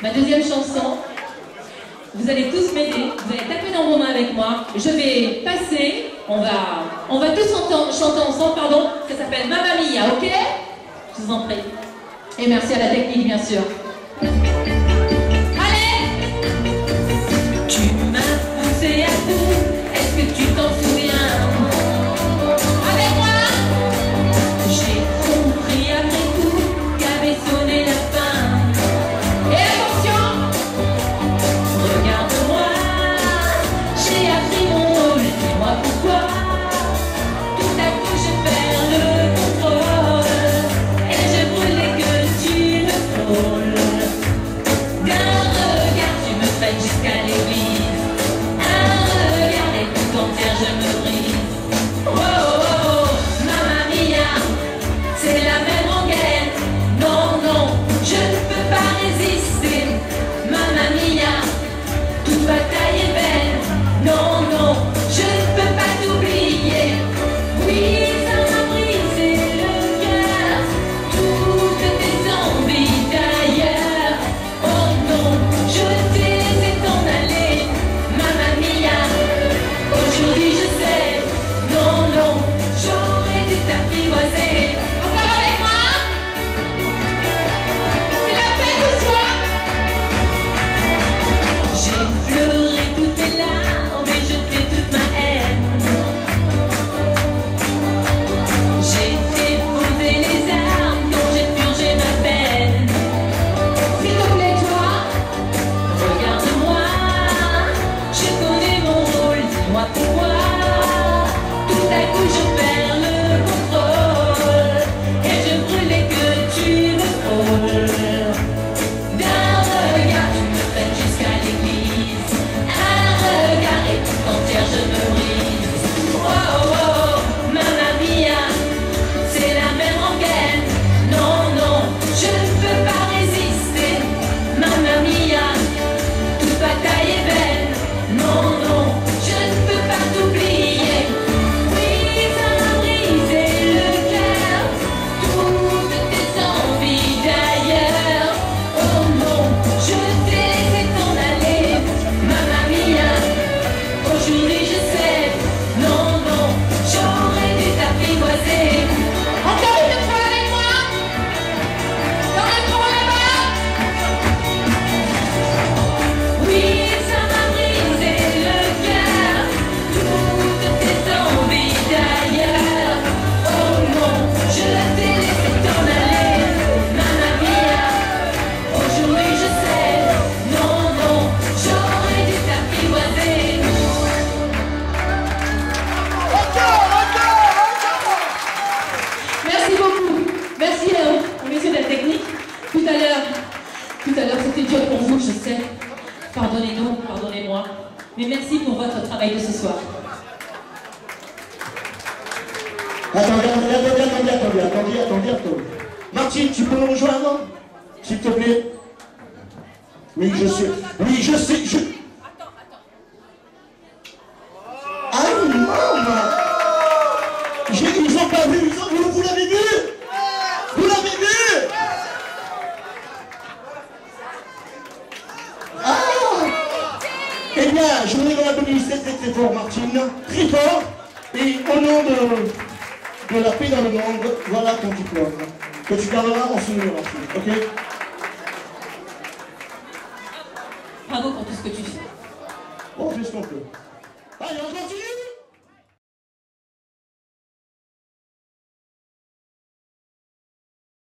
Ma deuxième chanson, vous allez tous m'aider, vous allez taper dans vos mains avec moi. Je vais passer, on va tous chanter ensemble, pardon. Ça s'appelle Mamma Mia, ok? Je vous en prie. Et merci à la technique, bien sûr. Allez! Tu m'as poussé à bout, est-ce que tu t'en souviens? Avec moi! J'ai compris après tout qu'avait sonné la fin. Et attention! Regarde-moi, j'ai appris mon rôle, dis-moi pourquoi. Tout à coup je perds le contrôle et je voulais que tu me frôles. D'un regard tu me fais jusqu'à l'église. Un regard et tout entière je me brise. Oh oh oh, Mamma Mia, c'est la même rengaine. Non, non, je ne peux pas résister. Mamma Mia, toute bataille est vaine. Non, non, je ne peux pas t'oublier. Oui, ça m'a brisé le cœur. Toutes tes envies d'ailleurs. Oh non, je t'ai laissé t'en aller. Mamma Mia, aujourd'hui je sais. Non, non, j'aurais dû t'apprivoiser. Encore avec moi? C'est la peine de soi. J'ai pleuré toutes tes larmes et jeté toute ma haine. J'ai déposé les armes dont j'ai purgé ma peine. S'il te plaît, toi, regarde-moi. Je connais mon rôle, dis-moi pourquoi. Tout à coup je perds le contrôle et je brûlais que tu me frôles. D'un regard tu me traînes jusqu'à l'église. Un regard et tout entière je me brise. Oh oh oh, Mamma Mia, c'est la même rengaine. Non, non, je ne peux pas résister. Mamma Mia, toute bataille est vaine. Non, non, je ne peux pas t'oublier. Oui, ça m'a brisé le cœur. Toutes tes envies d'ailleurs. Oh non, je t'ai laissé t'en aller. Mamma Mia, aujourd'hui je sais. Non, non, j'aurais dû t'apprivoiser. Encore une fois avec moi. Dans le fond là-bas. Oui, ça m'a brisé le cœur. Toutes tes envies d'ailleurs. Oh non, je t'ai laissé t'en aller. Mamma Mia, aujourd'hui je sais. Non, non, j'aurais dû t'apprivoiser. Merci beaucoup. Merci aux messieurs de la technique. Tout à l'heure, c'était dur pour vous, je sais. Pardonnez-nous, pardonnez-moi. Mais merci pour votre travail de ce soir. Attendez. Martine, tu peux nous rejoindre? S'il te plaît. Oui, je sais. Ah, maman! Ils ont pas vu, vous l'avez vu? Vous l'avez vu? Ah! Eh bien, je voudrais vous applaudisser très fort, Martine. Très fort. Et au nom de la paix dans le monde, voilà ton diplôme. Que tu garderas en souvenir, Martine. Ok? Bravo pour tout ce que tu fais. On fait ce qu'on peut. Allez, on continue!